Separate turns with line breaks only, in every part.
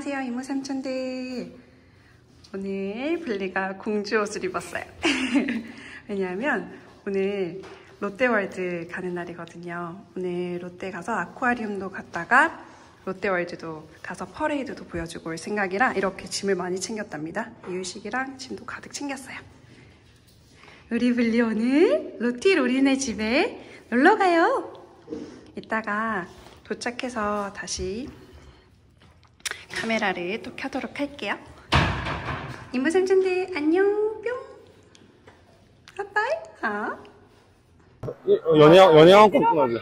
안녕하세요, 이모 삼촌들. 오늘 블리가 공주 옷을 입었어요. 왜냐하면 오늘 롯데월드 가는 날이거든요. 오늘 롯데 가서 아쿠아리움도 갔다가 롯데월드도 가서 퍼레이드도 보여주고 올 생각이라 이렇게 짐을 많이 챙겼답니다. 이유식이랑 짐도 가득 챙겼어요. 우리 블리 오늘 로티 로린의 집에 놀러 가요. 이따가 도착해서 다시 카메라를 또 켜도록 할게요. 이모 삼촌들 안녕 뿅. 빠빠이.
연애왕 꼭 끊어줘.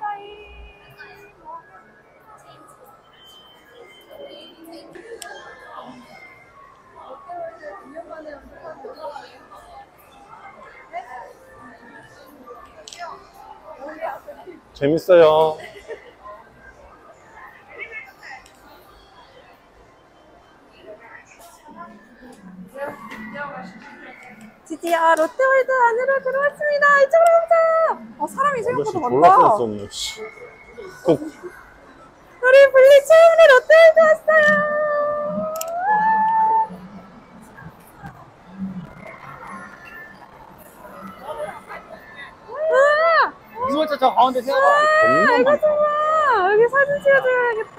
재밌어요.
드디어 롯데월드 안으로 들어왔습니다. 이쪽으로 오자. 사람이 생각보다 많다. 우리 블리 처음으로 롯데월드 왔어요.
이모차 저 가운데 세워봐.
이거 좋아. 여기 사진 찍어줘야겠다.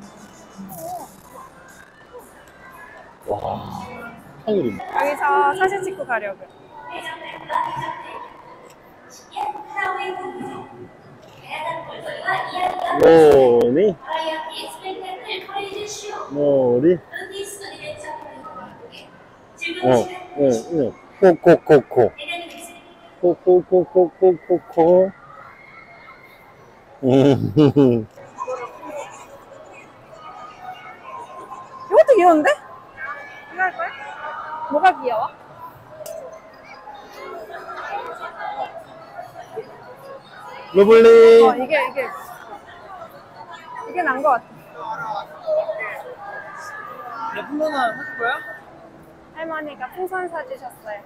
와, 하늘이.
여기서 사진 찍고 가려고요.
뭐니? 뭐니? 코코코코. 코코코코코코코.
이것도 귀여운데? 이거 할 거야? 뭐가 귀여워?
러블리.
이게 난 거 같아.
예쁜거는 해줄 거야?
할머니가 풍선 사주셨어요.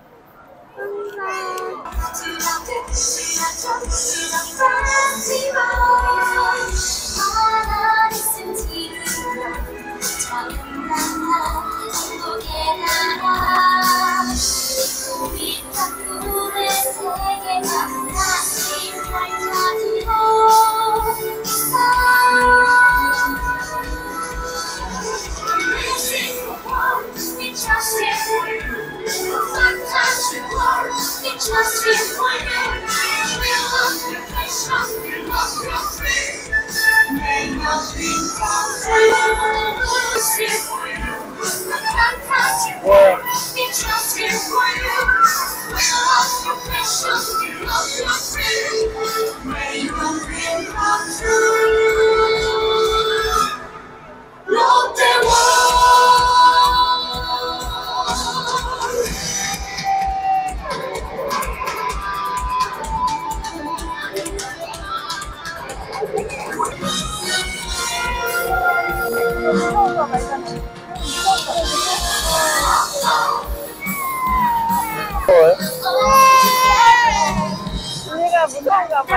언니가 무서운가 봐요.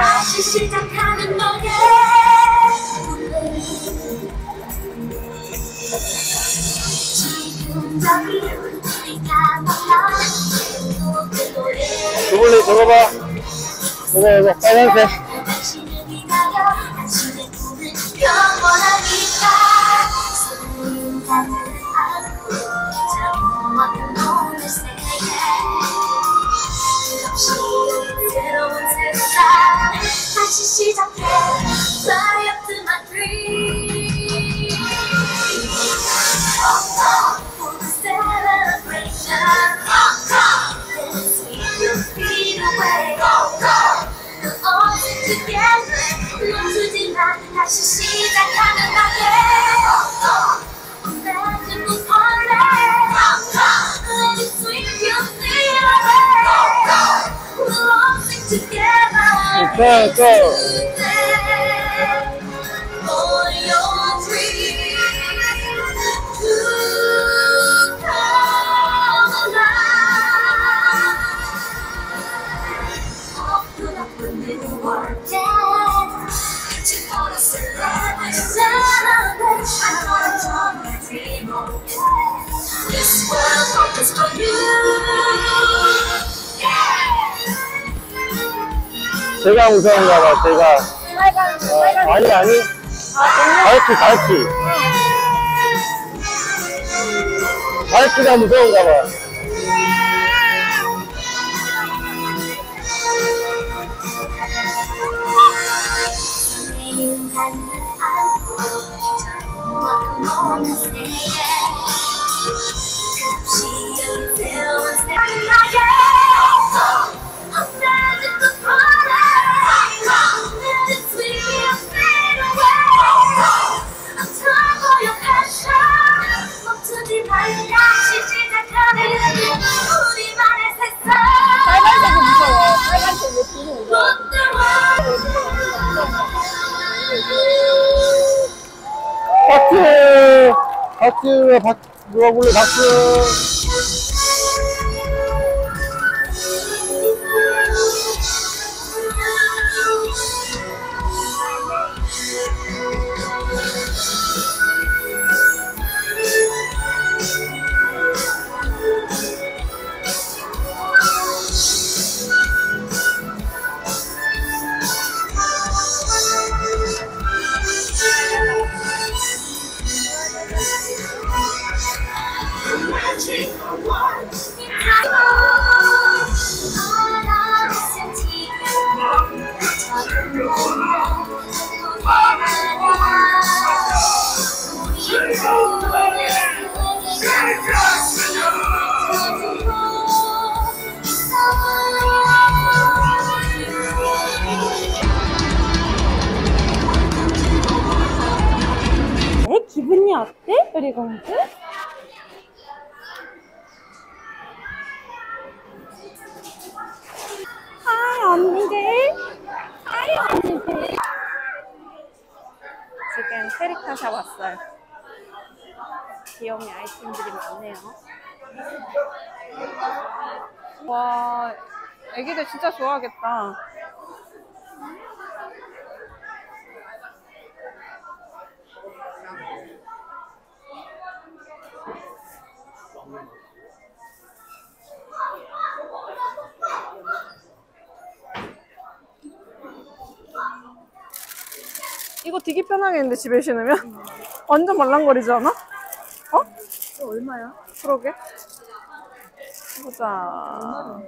러블리 저거 봐. 이거 빨간색.
다시 시작해. Fly up to my dream. For the celebration. Let's take your feet away. We're all together. 멈추지마. 다시 시작하는 나의 Imagine the party. Let it sweep your feet away. We'll all sing together.
go.
For your dreams to come alive. Open up a new world, yeah. To all the celebration. I wanna join the dream.
제가 무서운가 봐, 제가. 아니, 아니. 갈치. 갈치가 무서운가 봐.
빨간색이 무서워. 빨간색 왜 비는 거?
박수, 누가 불러, 박수.
기분이 어때? 우리 공주? 하이 언니들. 하이 언니들. 지금 캐릭터샵 왔어요. 귀여운 아이템들이 많네요.
와, 애기들 진짜 좋아하겠다. 이거 되게 편하겠는데 집에 신으면? 완전 말랑거리지 않아? 어?
이거 얼마야?
그러게. 보자.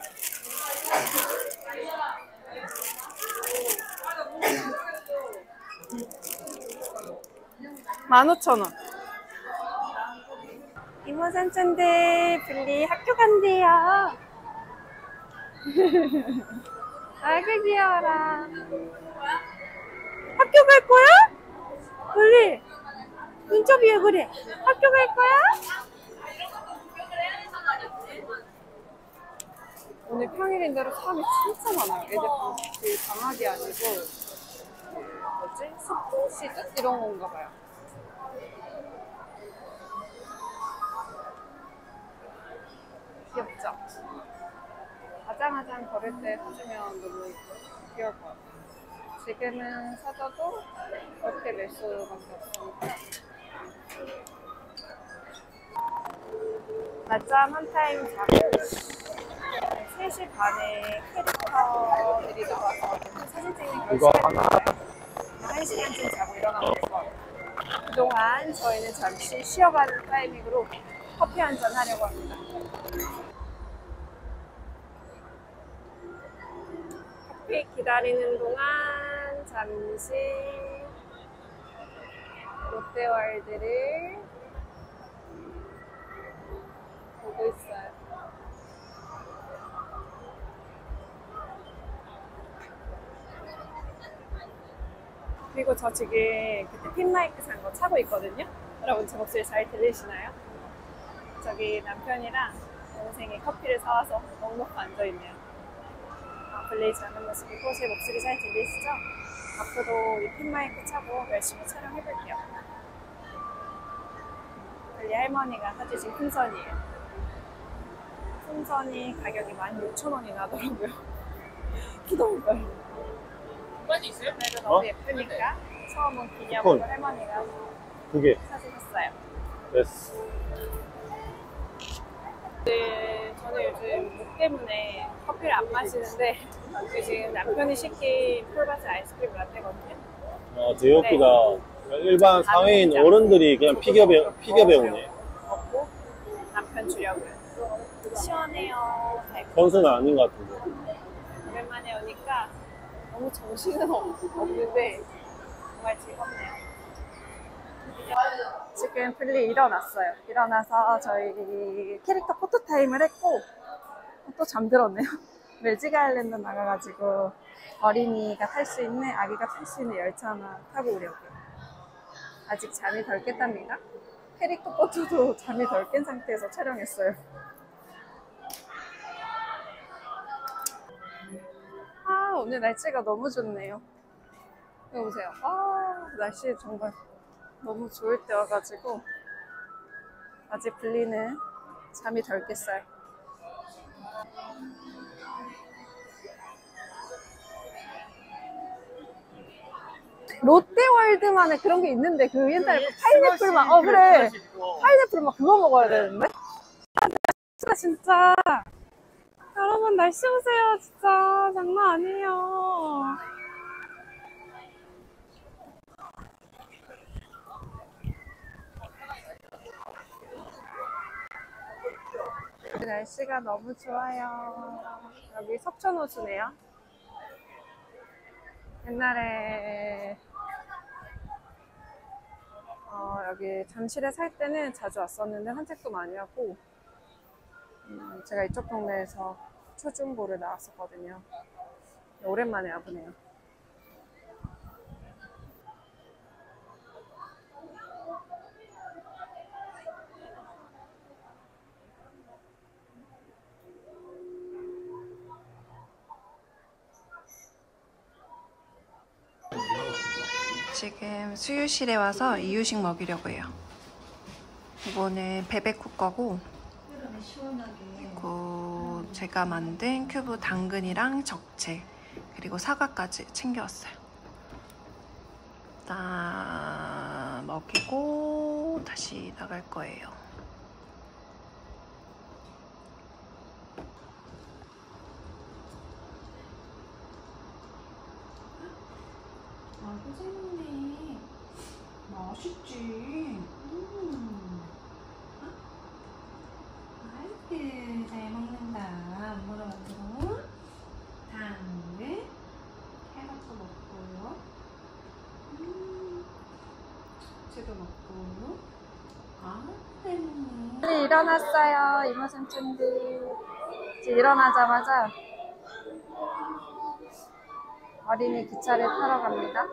$15,000원. 이모 삼촌들 블리 학교 간대요. 아이고 귀여워라. 학교 갈 거야? 블리 눈썹이 왜 그래? 학교 갈 거야? 오늘 평일인데도 사람이 진짜 많아요. 애들 방학이 아니고 뭐지? 스포 시즌? 이런 건가 봐요. 귀엽죠? 아장아장 걸을 때 사주면 너무 귀여울 것 같아요. 지금은 사줘도 그렇게 매수밖에 없으니까. 낮잠 한 타임 자고 3시 반에 캐릭터들이 나와서 사진 찍는 걸 시간이니까요. 1시간쯤 자고 일어나면 될 것 같아요. 그동안 저희는 잠시 쉬어가는 타이밍으로 커피 한잔 하려고 합니다. 커피 기다리는 동안 잠시 롯데월드를 보고 있어요. 그리고 저 지금 그때 핀마이크 산 거 차고 있거든요. 여러분 제 목소리 잘 들리시나요? 저기 남편이랑 동생이 커피를 사와서 넉넉히 앉아있네요. 블레이즈 하는 모습이고 제 목소리 잘 들리시죠? 앞으로 이 핀마이크 차고 열심히 촬영해볼게요. 블리 할머니가 사주신 풍선이에요. 풍선이 가격이 16,000원이나 하더라고요. 기도할까요? 그래도 너무 예쁘니까 처음은 기념으로 할머니가
2개
사주셨어요.
됐어.
네, 저는 요즘 목 때문에 커피를 안 마시는데 지금 남편이 시킨 폴바스 아이스크림 라떼거든요.
되게 웃기다. 일반 사회인
진짜.
어른들이 그냥 피겨 배우네.
먹고 남편 주려고요. 시원해요.
선수는 아닌 것 같은데.
오랜만에 오니까 너무 정신은 없는데 정말 즐겁네요. 지금 블리 일어났어요. 일어나서 저희 캐릭터 포토타임을 했고 또 잠들었네요. 매직 아일랜드 나가가지고 어린이가 탈 수 있는, 아기가 탈 수 있는 열차 하나 타고 오려고요. 아직 잠이 덜 깼답니다. 캐릭터 포토도 잠이 덜 깬 상태에서 촬영했어요. 아, 오늘 날씨가 너무 좋네요. 여기 보세요. 아, 날씨 정말 너무 좋을 때 와가지고 아직 블리는 잠이 덜 깼어요. 롯데월드만에 그런 게 있는데 그 옛날에 파인애플만 그래 파인애플만 그거 먹어야 되는데 진짜 여러분 날씨 보세요. 진짜 장난 아니에요. 날씨가 너무 좋아요. 여기 석촌호수네요. 옛날에 여기 잠실에 살 때는 자주 왔었는데 산책도 많이 하고 제가 이쪽 동네에서 초중고를 나왔었거든요. 오랜만에 와보네요.
지금 수유실에 와서 이유식 먹이려고 해요. 이거는 베베쿡 거고, 그리고 제가 만든 큐브 당근이랑 적채, 그리고 사과까지 챙겨왔어요. 일단 먹이고 다시 나갈 거예요. 아, 선생님네 맛있지? 아이고, 잘 먹는다. 엄마가 만들어 당근, 캐럿도 먹고요. 채도 먹고. 아, 네.
빨리 일어났어요. 이모 삼촌들. 이제 일어나자마자 어린이 기차를 타러 갑니다.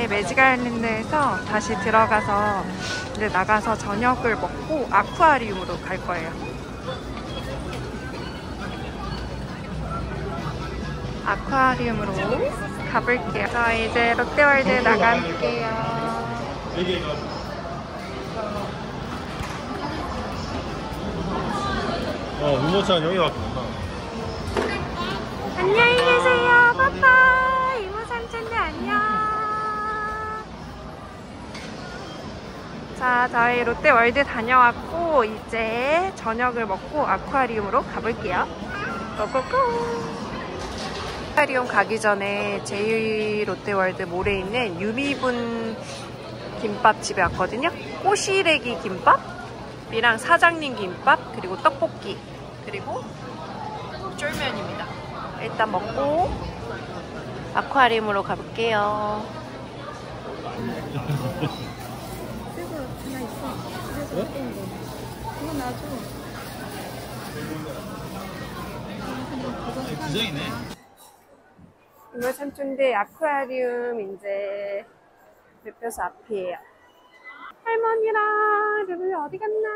이제 매직 아일랜드에서 다시 들어가서 이제 나가서 저녁을 먹고 아쿠아리움으로 갈 거예요. 아쿠아리움으로 가볼게요. 저 이제 롯데월드 나갈게요.
유모차는 여기 왔구나.
안녕히 계세요. 빠빠. 이모 삼촌들 안녕. 자, 저희 롯데월드 다녀왔고 이제 저녁을 먹고 아쿠아리움으로 가볼게요. 고고고. 아쿠아리움 가기 전에 제2롯데월드 몰에 있는 유미분 김밥집에 왔거든요. 꼬시래기 김밥이랑 사장님 김밥, 그리고 떡볶이, 그리고 쫄면입니다. 일단 먹고 아쿠아리움으로 가볼게요.
디자인이네.
이모 삼촌들 아쿠아리움 이제 대표소 앞이에요. 할머니랑 르블리 어디 갔나?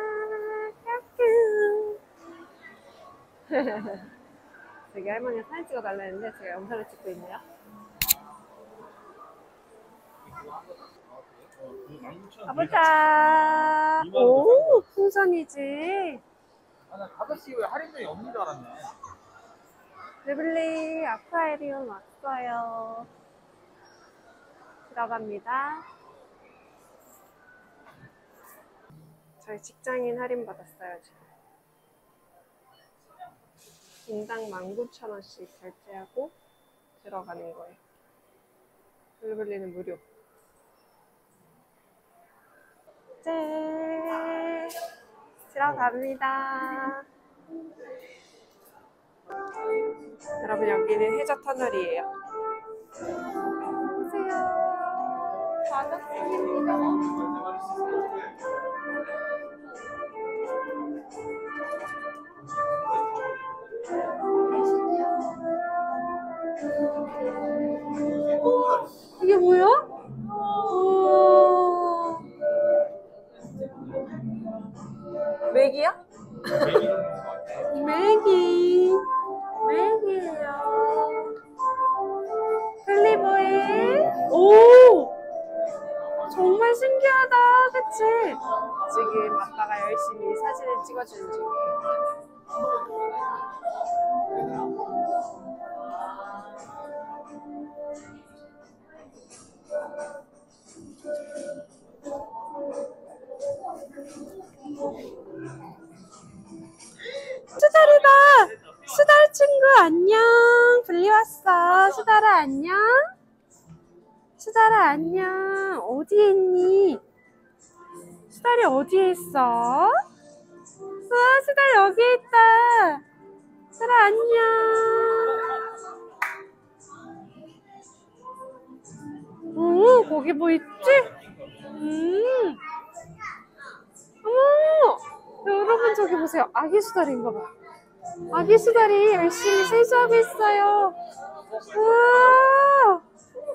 되게 할머니가 사진 찍어달라 했는데 제가 영상을 찍고 있네요. 가보자. 오, 풍선이지.
나 5시 왜 할인율이 없는 줄 알았네.
르블리 아쿠아리움 왔어요. 들어갑니다. 저희 직장인 할인 받았어요, 지금. 인당 19,000원씩 결제하고 들어가는 거예요. 르블리는 무료. 짠! 들어갑니다. 여러분, 여기는 해저 터널이에요. 보세요. 반갑습니다. 이게 뭐야? 우와. 맥이야? 맥이에요. 클리보이. 오! 정말 신기하다, 그치? 지금 아빠가 열심히 사진을 찍어주는 중이에요. 수달이다! 수달 친구 안녕! 블리 왔어. 수달아 안녕? 수달아 안녕. 어디에 있니? 수달이 어디에 있어? 우와, 수달 여기 있다. 수달아 안녕. 오, 거기 뭐 있지? 어머! 여러분 저기 보세요. 아기 수달인가 봐. 아기 수달이 열심히 세수하고 있어요. 우와!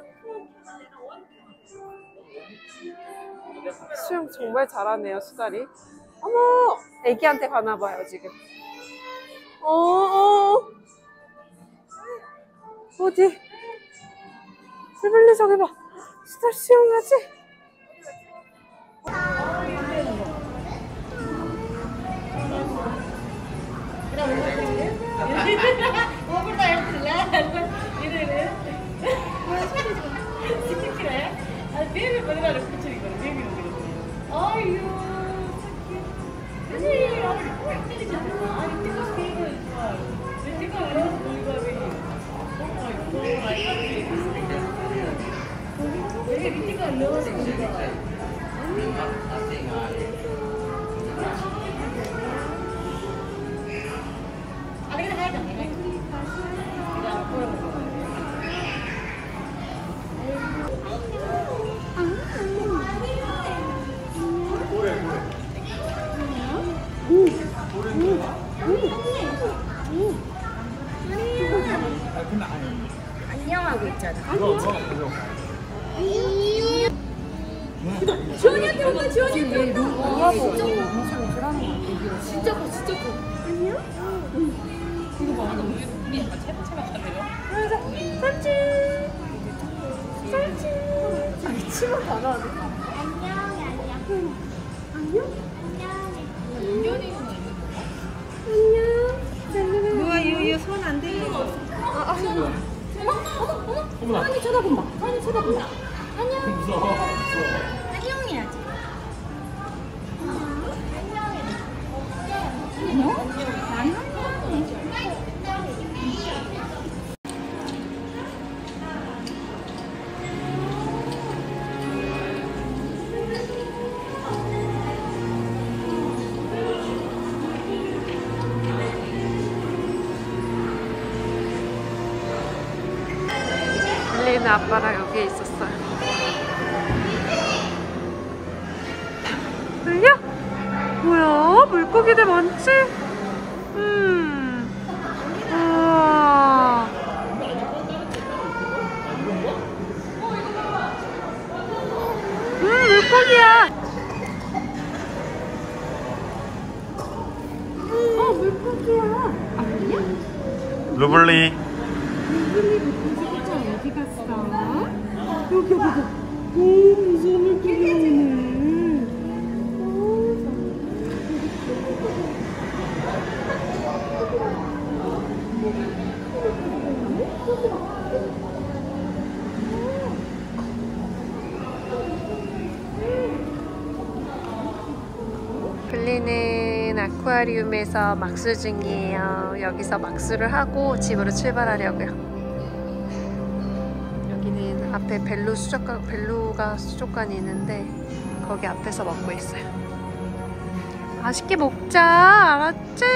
수영 정말 잘하네요, 수달이. 어머! 애기한테 가나봐요, 지금. 어디? 르블리 저기 봐. 수달 수영하지?
안녕하고 있잖아.
안녕.
지원이한테 온다, 지원이한테 온다. 영화보고 엄청 들어가는 거 같아. 진짜 커, 진짜 커. 아니야? 응. 이거 봐, 우리 다 채박채박하래요. 삼촌. 삼촌. 아니, 치마 다 나왔네. 안녕이 아니야. 안녕? 안녕? 안녕. 누가 이손안 대고. 어머. 하니 쳐다본다. 하니 쳐다본다. 안녕. 무서워. 안녕해야지. 안녕? 안녕?
빌리는 아빠랑 여기에 있었어요. 들려? 뭐야? 물고기들 많지? 우와. 물고기야. 물고기야. 아니야?
루블리.
어디 갔어? 여기 봐봐. 오, 무서운 물고기 오네. 빌리는 아쿠아리움에서 막수 중이에요. 여기서 막수를 하고 집으로 출발하려고요. 여기는 앞에 벨루가 수족관이 있는데 거기 앞에서 먹고 있어요. 맛있게 먹자, 알았지?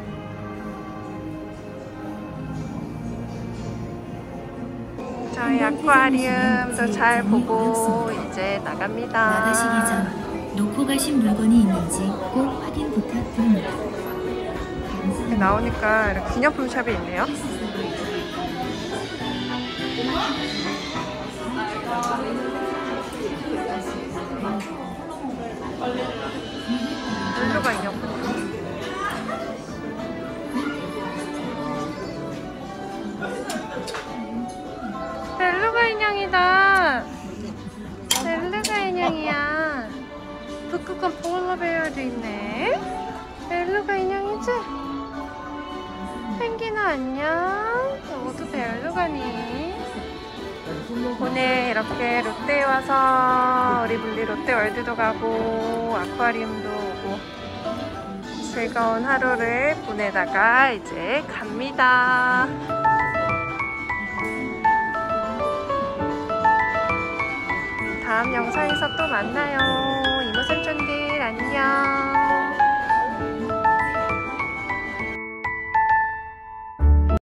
저희 아쿠아리움도 잘 보고 이제 나갑니다.
나가시기 전 놓고 가신 물건이 있는지 꼭 확인 부탁드립니다.
나오니까 이렇게 기념품 샵이 있네요. 벨루가 인형. 벨루가 인형이다. 벨루가 인형이야. 북극곰 폴라베어도 있네. 벨루가 인형이지? 펭귄아 안녕. 너도 벨루가니? 오늘 이렇게 롯데에 와서 우리 분리 롯데월드도 가고 아쿠아리움도 오고 즐거운 하루를 보내다가 이제 갑니다. 다음 영상에서 또 만나요. 이모삼촌들.